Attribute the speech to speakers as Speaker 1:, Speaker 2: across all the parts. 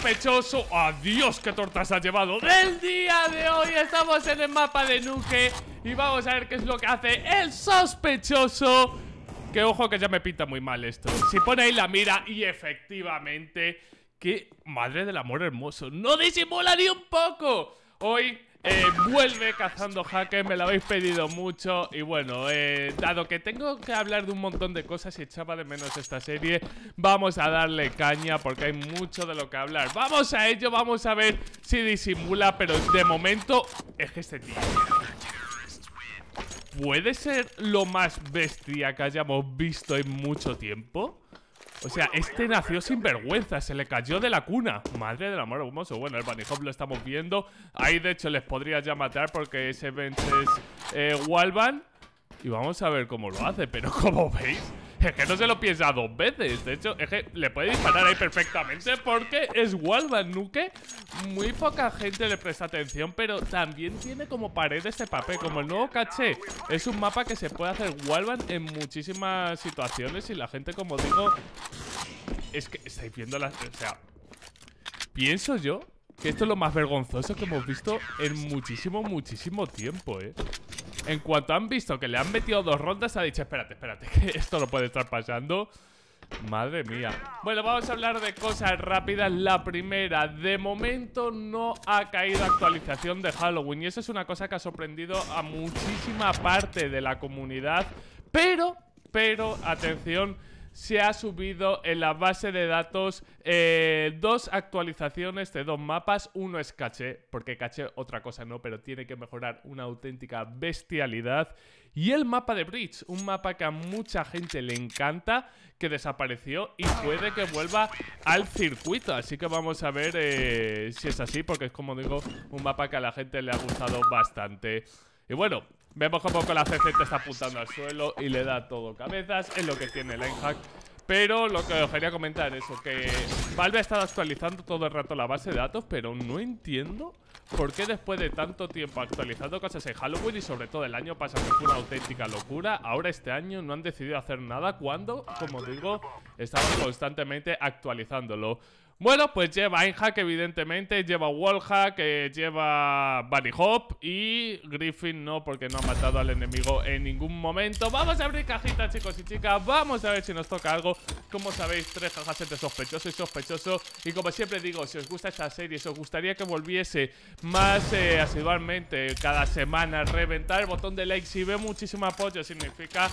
Speaker 1: sospechoso. ¡Adiós! ¡Qué tortas has llevado! Del día de hoy estamos en el mapa de Nuke y vamos a ver qué es lo que hace el sospechoso. Que ojo que ya me pinta muy mal esto. Si pone ahí la mira y efectivamente... ¡Qué madre del amor hermoso! ¡No disimula ni un poco! Hoy vuelve cazando hackers, me lo habéis pedido mucho. Y bueno, dado que tengo que hablar de un montón de cosas y echaba de menos esta serie, vamos a darle caña porque hay mucho de lo que hablar. Vamos a ello, vamos a ver si disimula. Pero de momento es que este tío puede ser lo más bestia que hayamos visto en mucho tiempo. O sea, este nació sin vergüenza, se le cayó de la cuna. Madre del amor hermoso. Bueno, el Bunny Hop lo estamos viendo. Ahí de hecho les podría ya matar porque ese bench es wallbang. Y vamos a ver cómo lo hace. Pero como veis, es que no se lo piensa dos veces. De hecho, es que le puede disparar ahí perfectamente porque es wallbang. Nuke, muy poca gente le presta atención, pero también tiene como pared este papel. Como el nuevo caché es un mapa que se puede hacer wallbang en muchísimas situaciones. Y la gente, como digo, es que estáis viendo las... O sea, pienso yo que esto es lo más vergonzoso que hemos visto en muchísimo tiempo, En cuanto han visto que le han metido 2 rondas, ha dicho, espérate, que esto no puede estar pasando. Madre mía. Bueno, vamos a hablar de cosas rápidas. La primera, de momento no ha caído actualización de Halloween. Y eso es una cosa que ha sorprendido a muchísima parte de la comunidad. Pero, atención, se ha subido en la base de datos 2 actualizaciones de 2 mapas. Uno es caché, porque caché otra cosa no, pero tiene que mejorar una auténtica bestialidad. Y el mapa de Bridge, un mapa que a mucha gente le encanta, que desapareció y puede que vuelva al circuito. Así que vamos a ver si es así, porque es, como digo, un mapa que a la gente le ha gustado bastante. Y bueno, vemos como con la CC te está apuntando al suelo y le da todo cabezas. Es lo que tiene el Linehack. Pero lo que os quería comentar es eso, que Valve ha estado actualizando todo el rato la base de datos, pero no entiendo por qué después de tanto tiempo actualizando cosas en Halloween y sobre todo el año pasado que fue una auténtica locura, ahora este año no han decidido hacer nada cuando, como digo, estaban constantemente actualizándolo. Bueno, pues lleva Einhack, evidentemente, lleva Wallhack, lleva Bunny Hop y Griffin no, porque no ha matado al enemigo en ningún momento. Vamos a abrir cajitas, chicos y chicas, vamos a ver si nos toca algo. Como sabéis, 3 cajas entre sospechoso y sospechoso. Y como siempre digo, si os gusta esta serie, si os gustaría que volviese más asiduamente cada semana, reventar el botón de like. Si ve muchísimo apoyo, significa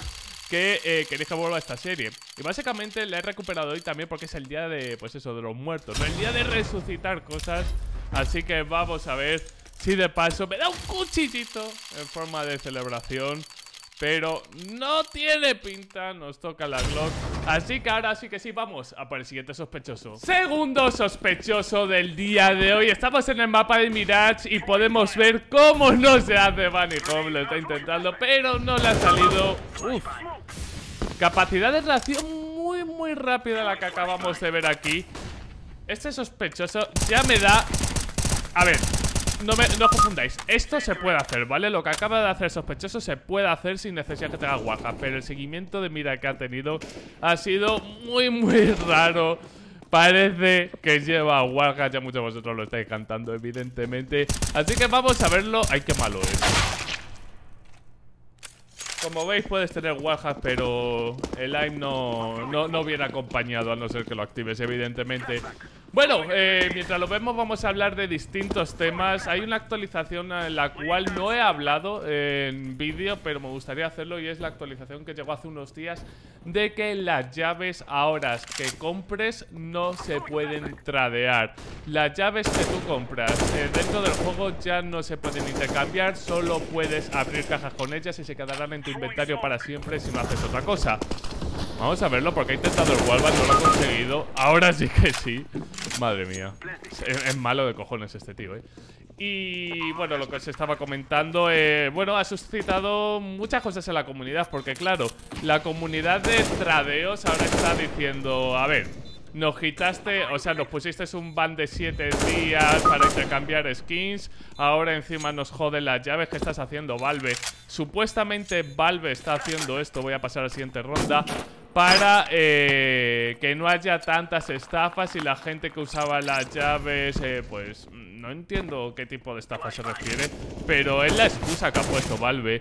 Speaker 1: que queréis que vuelva a esta serie. Y básicamente la he recuperado hoy también porque es el día de, pues eso, de los muertos, ¿no? El día de resucitar cosas. Así que vamos a ver si de paso me da un cuchillito en forma de celebración. Pero no tiene pinta, nos toca la Glock. Así que ahora sí que sí, vamos a por el siguiente sospechoso. Segundo sospechoso del día de hoy. Estamos en el mapa de Mirage y podemos ver cómo no se hace Bunny Hop. Lo está intentando, pero no le ha salido. Uf. Capacidad de reacción muy rápida la que acabamos de ver aquí. Este sospechoso ya me da... A ver, no confundáis. Esto se puede hacer, ¿vale? Lo que acaba de hacer sospechoso se puede hacer sin necesidad que tenga Wallhack. Pero el seguimiento de mira que ha tenido ha sido muy raro. Parece que lleva Wallhack. Ya muchos de vosotros lo estáis cantando, evidentemente. Así que vamos a verlo. Ay, qué malo es. Como veis puedes tener Wallhack, pero el aim no viene acompañado, a no ser que lo actives, evidentemente. Bueno, mientras lo vemos vamos a hablar de distintos temas. Hay una actualización en la cual no he hablado en vídeo, pero me gustaría hacerlo, y es la actualización que llegó hace unos días de que las llaves ahora que compres no se pueden tradear. Las llaves que tú compras dentro del juego ya no se pueden intercambiar, solo puedes abrir cajas con ellas y se quedarán en tu inventario para siempre si no haces otra cosa. Vamos a verlo porque he intentado el wallbang, no lo he conseguido. Ahora sí que sí. Madre mía. Es malo de cojones este tío, Y bueno, lo que os estaba comentando, bueno, ha suscitado muchas cosas en la comunidad. Porque claro, la comunidad de tradeos ahora está diciendo, a ver, nos quitaste, o sea, nos pusiste un ban de 7 días para intercambiar skins. Ahora encima nos joden las llaves. ¿Qué estás haciendo, Valve? Supuestamente Valve está haciendo esto. Voy a pasar a la siguiente ronda para que no haya tantas estafas y la gente que usaba las llaves, pues no entiendo qué tipo de estafa se refiere, pero es la excusa que ha puesto Valve.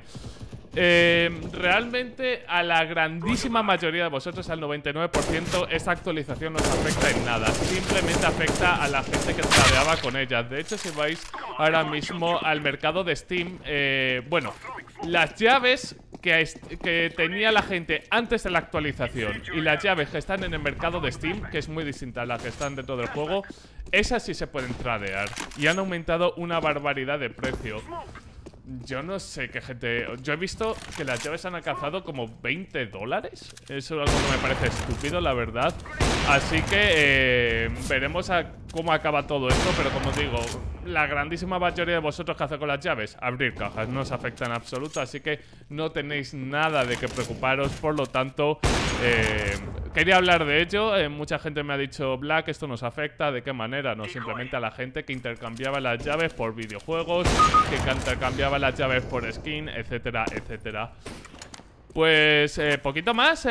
Speaker 1: Realmente a la grandísima mayoría de vosotros, al 99%, esta actualización no os afecta en nada. Simplemente afecta a la gente que tradeaba con ellas. De hecho, si vais ahora mismo al mercado de Steam, bueno, las llaves que tenía la gente antes de la actualización y las llaves que están en el mercado de Steam, que es muy distinta a las que están dentro del juego, esas sí se pueden tradear y han aumentado una barbaridad de precio. Yo no sé qué gente... Yo he visto que las llaves han alcanzado como $20. Eso es algo que me parece estúpido, la verdad. Así que veremos cómo acaba todo esto. Pero como os digo, la grandísima mayoría de vosotros que hacéis con las llaves, abrir cajas, no os afecta en absoluto. Así que no tenéis nada de qué preocuparos. Por lo tanto, quería hablar de ello. Mucha gente me ha dicho, Black, esto nos afecta. ¿De qué manera? No, simplemente a la gente que intercambiaba las llaves por videojuegos, que intercambiaba las llaves por skin, etcétera, etcétera. Pues poquito más.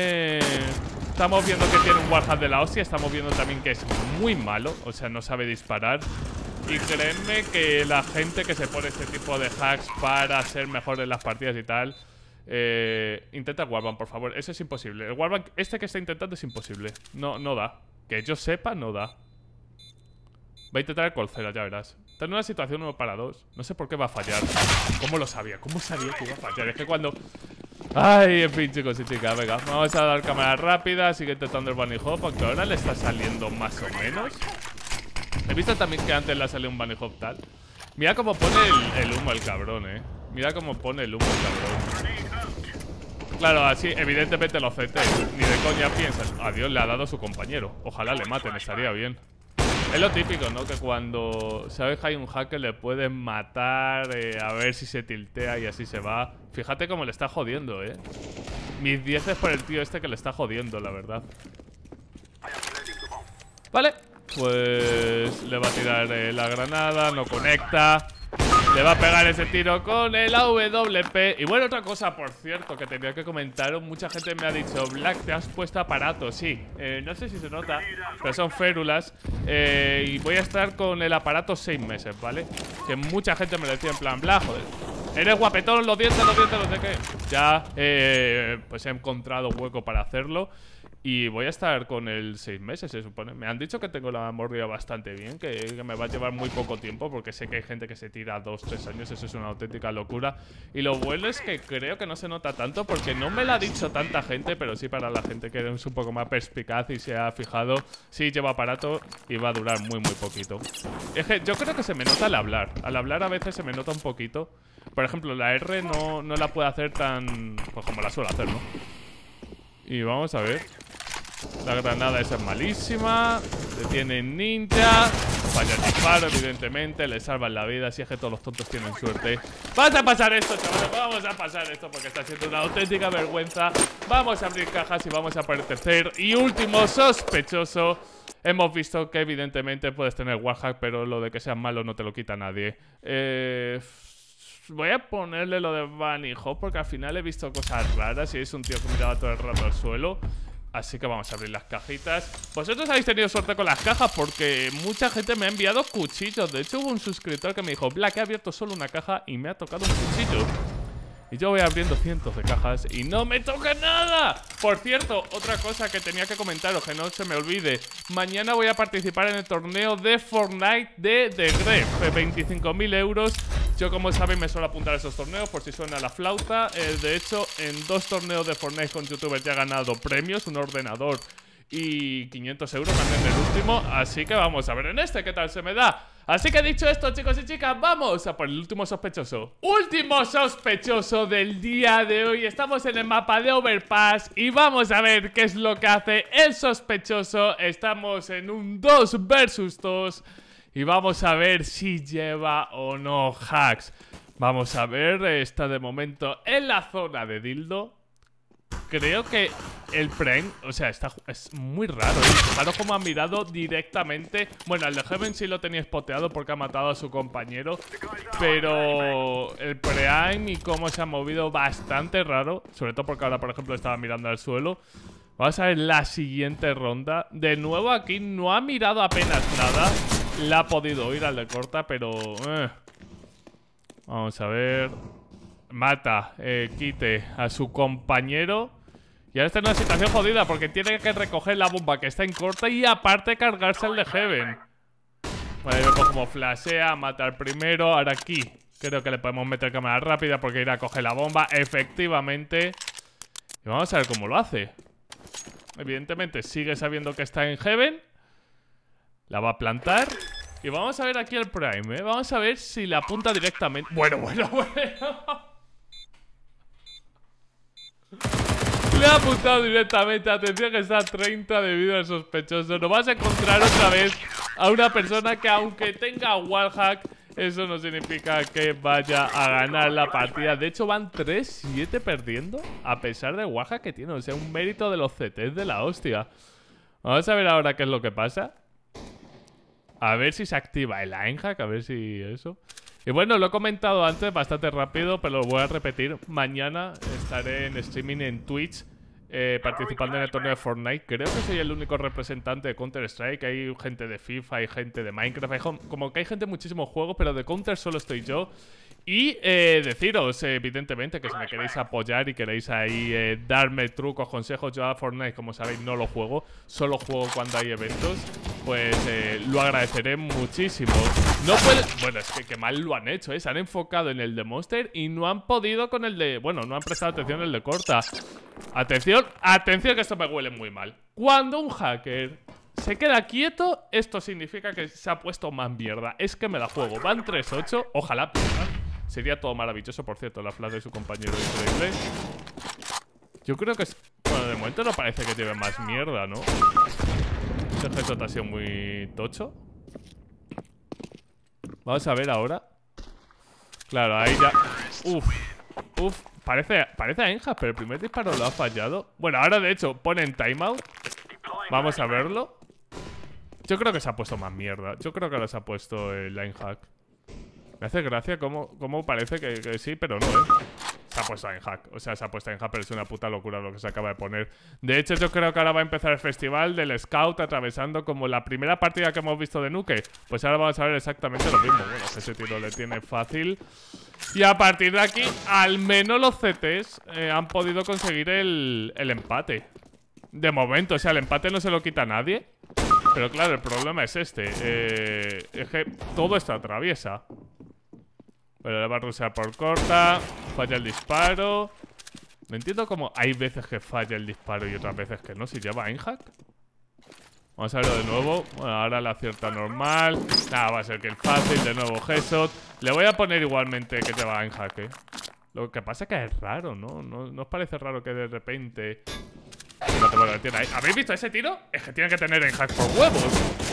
Speaker 1: Estamos viendo que tiene un Warhack de la hostia. Estamos viendo también que es muy malo, o sea, no sabe disparar. Y créanme que la gente que se pone este tipo de hacks para ser mejor en las partidas y tal, intenta Warband, por favor. Eso es imposible. El Warband, este que está intentando, es imposible. No da. Que yo sepa, no da. Va a intentar el Colcera, ya verás. Está en una situación 1 para 2. No sé por qué va a fallar. ¿Cómo lo sabía? ¿Cómo sabía que iba a fallar? Es que cuando... Ay, en fin, chicos y chicas, venga, vamos a dar cámara rápida. Sigue intentando el bunny hop, aunque ahora le está saliendo más o menos. He visto también que antes le ha salido un bunny hop tal. Mira cómo pone el humo el cabrón, Mira cómo pone el humo el cabrón. Claro, así evidentemente los CT ni de coña piensan. Adiós, le ha dado a su compañero. Ojalá le maten, estaría bien. Es lo típico, ¿no? Que cuando sabes que hay un hacker le pueden matar, a ver si se tiltea y así se va. Fíjate cómo le está jodiendo, Mis 10 es por el tío este que le está jodiendo, la verdad. Vale, pues le va a tirar la granada, no conecta. Le va a pegar ese tiro con el AWP. Y bueno, otra cosa, por cierto, que tenía que comentaros. Mucha gente me ha dicho, Black, te has puesto aparato. Sí, no sé si se nota, pero son férulas. Y voy a estar con el aparato 6 meses, ¿vale? Que mucha gente me decía en plan, Black, joder, eres guapetón, los dientes, no sé qué. Ya, pues he encontrado hueco para hacerlo. Y voy a estar con el 6 meses, se supone. Me han dicho que tengo la memoria bastante bien, que me va a llevar muy poco tiempo, porque sé que hay gente que se tira 2-3 años. Eso es una auténtica locura. Y lo bueno es que creo que no se nota tanto, porque no me lo ha dicho tanta gente, pero sí para la gente que es un poco más perspicaz y se ha fijado. Sí, lleva aparato y va a durar muy poquito. Es que yo creo que se me nota al hablar. Al hablar a veces se me nota un poquito. Por ejemplo, la R no la puedo hacer tan... pues como la suelo hacer, ¿no? Y vamos a ver. La granada esa es malísima. Detiene ninja. Falla el disparo, evidentemente. Le salvan la vida. Si es que todos los tontos tienen suerte. Vamos a pasar esto, chavales. Vamos a pasar esto porque está siendo una auténtica vergüenza. Vamos a abrir cajas y vamos a por el tercer y último sospechoso. Hemos visto que evidentemente puedes tener Warhack, pero lo de que seas malo no te lo quita nadie. Voy a ponerle lo de Bunny Hop porque al final he visto cosas raras y es un tío que miraba todo el rato al suelo. Así que vamos a abrir las cajitas. Vosotros habéis tenido suerte con las cajas porque mucha gente me ha enviado cuchillos. De hecho hubo un suscriptor que me dijo, Black, he abierto solo una caja y me ha tocado un cuchillo. Y yo voy abriendo cientos de cajas y no me toca nada. Por cierto, otra cosa que tenía que comentaros, que no se me olvide. Mañana voy a participar en el torneo de Fortnite de The Gref, 25.000 euros. Yo, como sabéis, me suelo apuntar a esos torneos por si suena la flauta. De hecho, en 2 torneos de Fortnite con youtubers ya he ganado premios, un ordenador y 500 euros también en el último. Así que vamos a ver en este qué tal se me da. Así que dicho esto, chicos y chicas, vamos a por el último sospechoso. Último sospechoso del día de hoy. Estamos en el mapa de Overpass y vamos a ver qué es lo que hace el sospechoso. Estamos en un 2 versus 2 y vamos a ver si lleva o no hacks. Vamos a ver, está de momento en la zona de dildo. Creo que el prank, o sea, es muy raro, Fijaros cómo ha mirado directamente. Bueno, el de Heaven sí lo tenía spoteado porque ha matado a su compañero. Pero el prank y cómo se ha movido bastante raro. Sobre todo porque ahora, por ejemplo, estaba mirando al suelo. Vamos a ver la siguiente ronda. De nuevo aquí no ha mirado apenas nada. La ha podido oír al de corta, pero... Vamos a ver... Mata, quite a su compañero. Y ahora está en una situación jodida porque tiene que recoger la bomba que está en corta y aparte cargarse el de Heaven. Bueno, ahí vemos como flashea, mata al primero. Ahora aquí creo que le podemos meter cámara rápida porque irá a coger la bomba. Efectivamente. Y vamos a ver cómo lo hace. Evidentemente sigue sabiendo que está en Heaven. La va a plantar. Y vamos a ver aquí el Prime, Vamos a ver si la apunta directamente. Bueno. Le ha apuntado directamente. Atención que está a 30 de vida el sospechoso. Nos vas a encontrar otra vez a una persona que aunque tenga wallhack, eso no significa que vaya a ganar la partida. De hecho van 3-7 perdiendo a pesar del wallhack que tiene. O sea, un mérito de los CTs de la hostia. Vamos a ver ahora qué es lo que pasa. A ver si se activa el Einhack, a ver si eso. Y bueno, lo he comentado antes bastante rápido, pero lo voy a repetir. Mañana estaré en streaming en Twitch, participando en el torneo de Fortnite. Creo que soy el único representante de Counter-Strike. Hay gente de FIFA, hay gente de Minecraft, como que hay gente de muchísimos juegos, pero de Counter solo estoy yo. Y deciros, evidentemente, que si me queréis apoyar y queréis ahí darme trucos, consejos. Yo a Fortnite, como sabéis, no lo juego. Solo juego cuando hay eventos. Pues lo agradeceré muchísimo. No puede... Bueno, es que mal lo han hecho, Se han enfocado en el de Monster y no han podido con el de... Bueno, no han prestado atención en el de corta. Atención, que esto me huele muy mal. Cuando un hacker se queda quieto, esto significa que se ha puesto más mierda. Es que me la juego. Van 3-8, ojalá pierdan. Sería todo maravilloso, por cierto, la flash de su compañero increíble. Yo creo que... Bueno, de momento no parece que lleve más mierda, ¿no? Este headshot ha sido muy tocho. Vamos a ver ahora. Claro, ahí ya... Uf, parece Einhack, pero el primer disparo lo ha fallado. Bueno, ahora de hecho ponen timeout. Vamos a verlo. Yo creo que se ha puesto más mierda. Yo creo que ahora se ha puesto el Einhack. Me hace gracia cómo parece que sí, pero no, Se ha puesto Einhack. O sea, se ha puesto Einhack, pero es una puta locura lo que se acaba de poner. De hecho, yo creo que ahora va a empezar el festival del Scout atravesando como la primera partida que hemos visto de Nuke. Pues ahora vamos a ver exactamente lo mismo. Bueno, ese tiro le tiene fácil. Y a partir de aquí, al menos los CTs han podido conseguir el empate. De momento, o sea, el empate no se lo quita a nadie. Pero claro, el problema es este. Es que todo esto atraviesa. Pero le va a rushear por corta. Falla el disparo. No entiendo cómo hay veces que falla el disparo y otras veces que no. Si lleva Einhack. Vamos a verlo de nuevo. Bueno, ahora la acierta normal. Nada, va a ser que el fácil. De nuevo headshot. Le voy a poner igualmente que lleva Einhack, Lo que pasa es que es raro, ¿no? ¿No os parece raro que de repente... ¿Habéis visto ese tiro? Es que tiene que tener Einhack por huevos.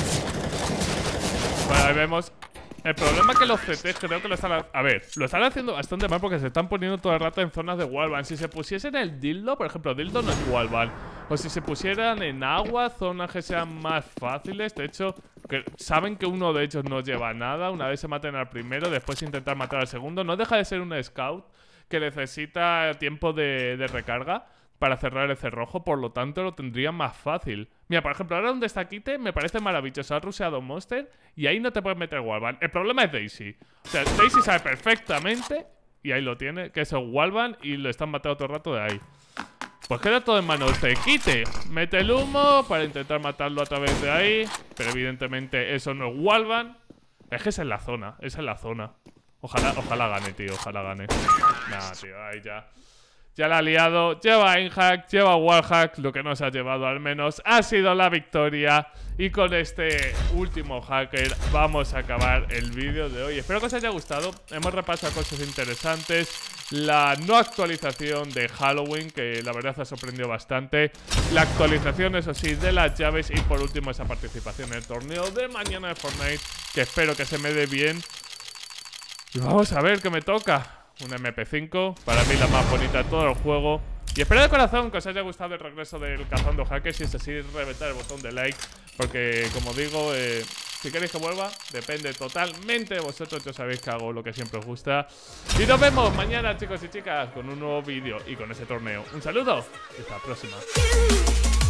Speaker 1: Bueno, ahí vemos. El problema es que los CTs creo que lo están... A ver, lo están haciendo bastante mal porque se están poniendo todo el rato en zonas de wallbang. Si se pusiesen el dildo, por ejemplo, dildo no es wallbang. O si se pusieran en agua, zonas que sean más fáciles. De hecho, que saben que uno de ellos no lleva nada. Una vez se maten al primero, después intentar matar al segundo. No deja de ser un scout que necesita tiempo de recarga para cerrar el cerrojo, por lo tanto lo tendría más fácil. Mira, por ejemplo, ahora donde está Kite me parece maravilloso. Ha rusheado Monster y ahí no te puedes meter wallbang. El problema es Daisy. O sea, Daisy sabe perfectamente, y ahí lo tiene, que es el wallbang y lo están matando todo el rato de ahí. Pues queda todo en manos de Kite. Mete el humo para intentar matarlo a través de ahí, pero evidentemente eso no es wallbang. Es que es en la zona, Ojalá gane, tío, ojalá gane. Nah, tío, ahí ya... Ya la ha liado, lleva Einhack, lleva wallhack. Lo que nos ha llevado al menos ha sido la victoria. Y con este último hacker vamos a acabar el vídeo de hoy. Espero que os haya gustado. Hemos repasado cosas interesantes. La no actualización de Halloween, que la verdad ha sorprendido bastante. La actualización, eso sí, de las llaves. Y por último esa participación en el torneo de mañana de Fortnite, que espero que se me dé bien. Y vamos a ver qué me toca. Una MP5, para mí la más bonita de todo el juego. Y espero de corazón que os haya gustado el regreso del Cazando Hackers. Y es así, reventar el botón de like, porque como digo, Si queréis que vuelva, depende totalmente de vosotros. Ya sabéis que hago lo que siempre os gusta. Y nos vemos mañana, chicos y chicas, con un nuevo vídeo y con ese torneo. Un saludo y hasta la próxima.